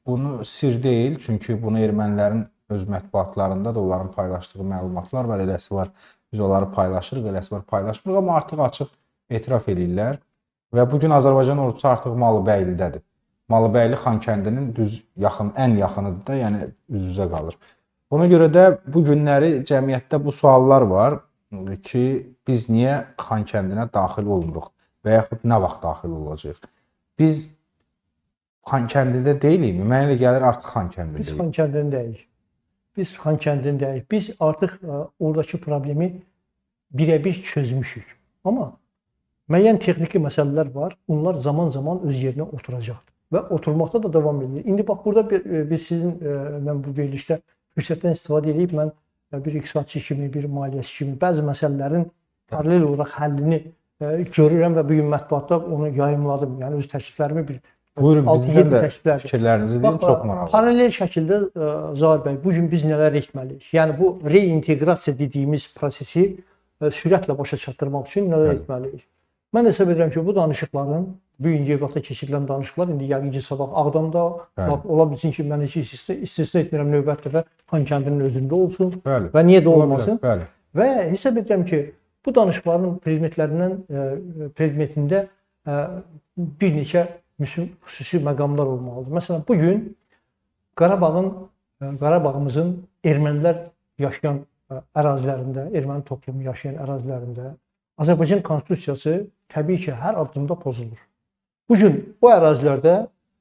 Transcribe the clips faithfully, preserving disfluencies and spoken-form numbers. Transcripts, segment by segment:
bunu sir deyil, çünki bunu ermənilərin öz mətbuatlarında da onların paylaşdığı məlumatlar var, eləsi var. Biz onları paylaşırıq, eləsi var paylaşmırıq, amma artıq açıq etiraf edirlər. Və bugün Azərbaycan ordusu artıq Malıbəylidədir. Malıbəyli Xankəndinin düz yaxın, ən yaxınıdır da, yəni üz-üzə qalır. Buna görə də bu günləri cəmiyyətdə bu suallar var ki, biz niyə Xankəndinə daxil olmuruq və yaxud nə vaxt daxil olacaq? Biz Xankəndində deyilik mi? Mənə elə gəlir artıq Xankəndində deyik. Biz Xankəndindəyik. Biz Xankəndindəyik. Biz artıq oradakı problemi birə-bir çözmüşük. Amma müəyyən texniki məsələlər var. Onlar zaman-zaman öz yerinə oturacaqdır və oturmaqda da davam edir. İndi bax, burada bir, biz sizinlə bu verilişdə fürsətdən istifadə edib, mən bir iqtisadçı kimi, bir maliyyəçi kimi bəzi məsələlərin paralel olaraq həllini görürəm və bu gün mətbuatda onu yayımladım. Yəni öz təkliflərimi bir Buyurun, bizdən də fikirlərinizi deyin, çox maraqlı. Paralel şəkildə Zahir bəy, bugün biz nələr etməliyik? Yəni bu reinteqrasiya dediyimiz prosesi sürətlə başa çatdırmaq üçün nələr etməliyik? Mən hesab edirəm ki, bu danışıqların, bu gün Yevlaxda keçirilən danışıqlar indi yəqin ki, sabah Ağdamda, ola bilsin ki, mən heç istisna etmirəm, növbət dəfə Xankəndinin özündə olsun bəli, və niyə də olmasın. Bəli. Və hesab edirəm ki, bu danışıqların predmetlərindən, predmetində bir neçə xüsusi məqamlar olmalıdır. Məsələn, bugün Qarabağın, Qarabağımızın ermənilər yaşayan ərazilərində, erməni toplumu yaşayan ərazilərində Azərbaycan Konstitusiyası təbii ki, hər addımda pozulur. Bugün bu ərazilərdə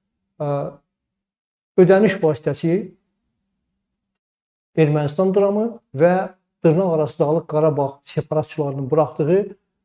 ödəniş vasitəsi Ermənistan dramı və dırnaq arası Dağlıq Qarabağ separatçılarının buraxdığı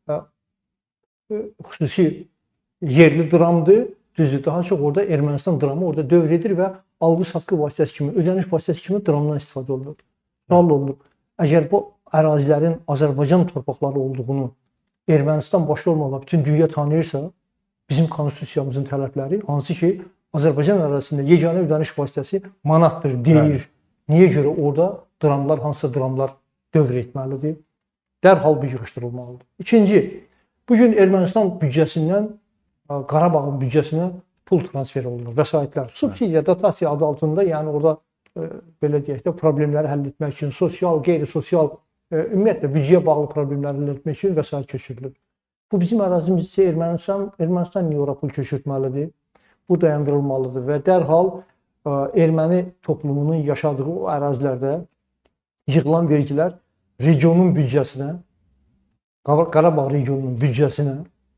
xüsusi yerli dramdır. Düzdür, daha çox orada Ermənistan dramı orada dövr edir və alqı-satqı vasitəsi kimi, ödəniş vasitəsi kimi dramdan istifadə olunur. Sual olunur. Əgər bu ərazilərin Azərbaycan torpaqları olduğunu Ermənistan başda olmaqla bütün dünya tanıyırsa, bizim konstitusiyamızın tələbləri, hansı ki, Azərbaycan ərazisində yeganə ödəniş vasitəsi manatdır, deyir. Niyə görə orada dramlar, hansısa dramlar dövr etməlidir? Dərhal bir yığışdırılmalıdır. İkinci, bugün Ermənistan büdcəsindən Qarabağın büdcəsinə pul transfer olunur, vəsaitlər. Subsidiya, dotasiya adı altında, yəni orada belə deyək də, problemləri həll etmək üçün, sosial, qeyri-sosial, ümumiyyətlə büdcəyə bağlı problemləri həll etmək üçün vəsait köçürülür. Bu bizim ərazimiz isə Ermənistan, Ermənistan niyə ora pul köçürtməlidir? Bu dayandırılmalıdır və dərhal erməni toplumunun yaşadığı o ərazilərdə yığılan vergilər regionun büdcəsinə, Qarabağ regionunun büdcəsinə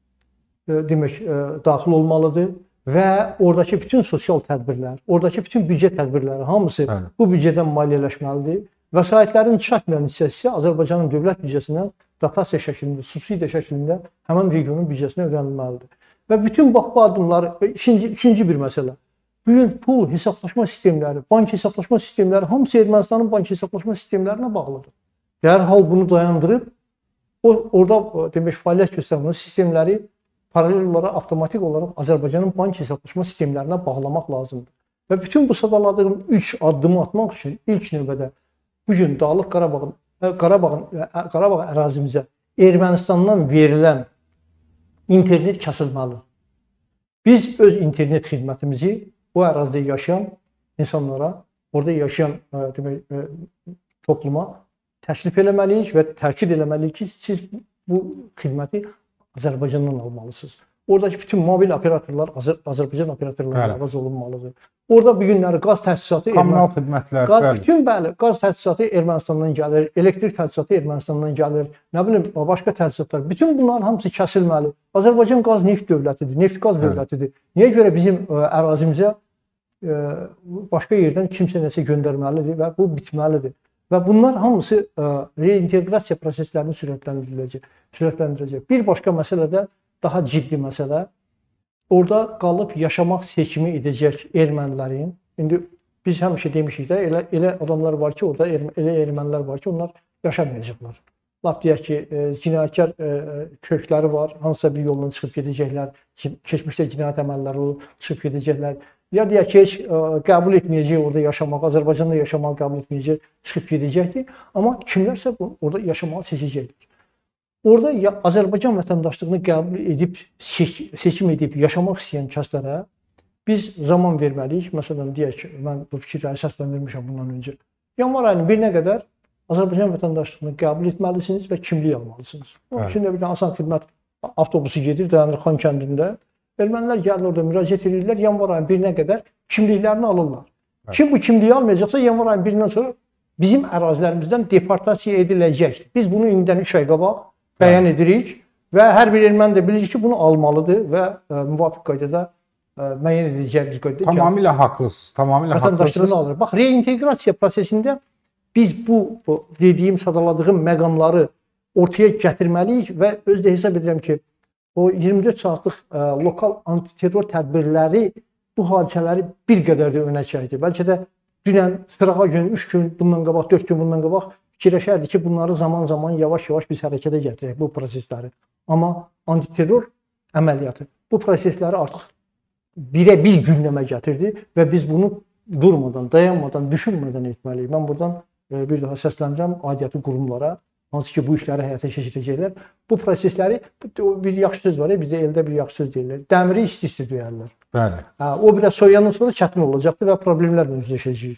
demək, daxil olmalıdır və oradakı bütün sosial tədbirlər, oradakı bütün büdcə tədbirləri hamısı Bəli. Bu büdcədən maliyyələşməlidir. Vəsaitlərin çatmayan hissəsi Azərbaycanın dövlət büdcəsindən dotasiya şəklində, subsidiya şəklində həmin regionun büdcəsinə ödənilməlidir. Və bütün bax bu addımları, ikinci, üçüncü bir məsələ. Bugün pul hesablaşma sistemləri, bank hesablaşma sistemləri hamısı Ermənistanın bank hesablaşma sistemlərinə bağlıdır. Dərhal bunu dayandırıb, orada demək, fəaliyyət göstərmə sistemləri paralel olaraq, avtomatik olaraq Azərbaycanın bank hesablaşma sistemlərinə bağlamaq lazımdır. Və bütün bu sadaladığım üç addımı atmaq üçün ilk növbədə bugün Dağlıq Qarabağın, Qarabağın, Qarabağ ərazimizə Ermənistandan verilən internet kəsilməlidir. Biz öz internet xidmətimizi bu ərazidə yaşayan insanlara, orada yaşayan demək, topluma təklif eləməliyik və təkid eləməliyik ki, siz bu xidməti Azərbaycandan almalısınız. Oradakı bütün mobil operatorlar Azər Azərbaycan operatorlarına əvəz olunmalıdır. Orada bu günləri qaz təchizatı, kommunal xidmətlər, qaz, bütün bəli, qaz təchizatı Ermənistandan gəlir, elektrik təchizatı Ermənistandan gəlir, nə bilim, başqa təchizatlar. Bütün bunların hamısı kəsilməli. Azərbaycan qaz neft dövlətidir, neft-qaz dövlətidir. Niyə görə bizim ə, ərazimizə ə, başqa yerdən kimsə nəsə göndərməlidir və bu bitməlidir. Və bunlar hamısı ə, reinteqrasiya proseslərini sürətləndiriləcək, sürətləndirəcək. Bir başqa məsələ də daha ciddi məsələ, orada qalıb yaşamaq seçimi edəcək ermənilərin, indi biz həmişə demişik də, elə, elə adamlar var ki, orada erm elə ermənilər var ki, onlar yaşamayacaqlar. Lap deyək ki, e, cinayətkar e, kökləri var, hansısa bir yoldan çıxıb gedəcəklər, keçmişdə cinayət əməlləri olub, çıxıb gedəcəklər. Ya deyək ki, heç e, qəbul etməyəcək orada yaşamaq, Azərbaycanda yaşamağı qəbul etməyəcək, çıxıb gedəcəkdir. Amma kimlərsə orada yaşamağı seçəcəkdir. Orada ya, Azərbaycan vətəndaşlığını qəbul edib, seç, seçim edib yaşamaq istəyən kəslərə biz zaman verməliyik. Məsələn, deyək ki, mən bu fikirləri səsləndirmişəm bundan öncə. Yanvar ayının birinə qədər Azərbaycan vətəndaşlığını qəbul etməlisiniz və kimlik almalısınız. Onun üçün də bir asan xidmət avtobusu gedir, dayanır Xan kəndində. Ermənilər gəlir orada müraciət edirlər, yanvar ayının birinə qədər kimliklərini alırlar. Evet. Kim bu kimliyi almayacaqsa yanvar ayının birindən sonra bizim ərazilərimizdən deportasiya ediləcəkdir. Biz bunu indidən üç ay qabaq bəyan edirik və hər bir erməni də bilir ki, bunu almalıdır və ə, müvafiq qaydada ə, müəyyən edəcəyimiz qaydada. Tamamilə haqlısınız, tamamilə haqlısınız. Alır. Bax, reinteqrasiya prosesində biz bu, bu dediyim, sadaladığım məqamları ortaya gətirməliyik və özdə hesab edirəm ki, o iyirmi dörd saatlıq ə, lokal antiterror tədbirləri bu hadisələri bir qədər də önə çəkdi. Bəlkə də dünən sırağa gün, üç gün, bundan qabaq, dörd gün bundan qabaq fikirləşərdik ki, bunları zaman-zaman yavaş-yavaş biz hərəkətə gətirək bu prosesləri. Amma antiterror əməliyyatı bu prosesləri artıq birə bir gündəmə gətirdi və biz bunu durmadan, dayanmadan, düşürmədən etməliyik. Mən buradan e, bir daha səslənirəm aidiyyatı qurumlara, hansı ki bu işləri həyata keçirəcəklər. Bu prosesləri, bir yaxşı söz var ya, bizdə eldə bir yaxşı söz deyirlər. Dəmiri isti-isti döyərlər. Bəli. Hə, o biraz soyandan sonra çətin olacaqdır və problemlərlə üzləşəcəyik.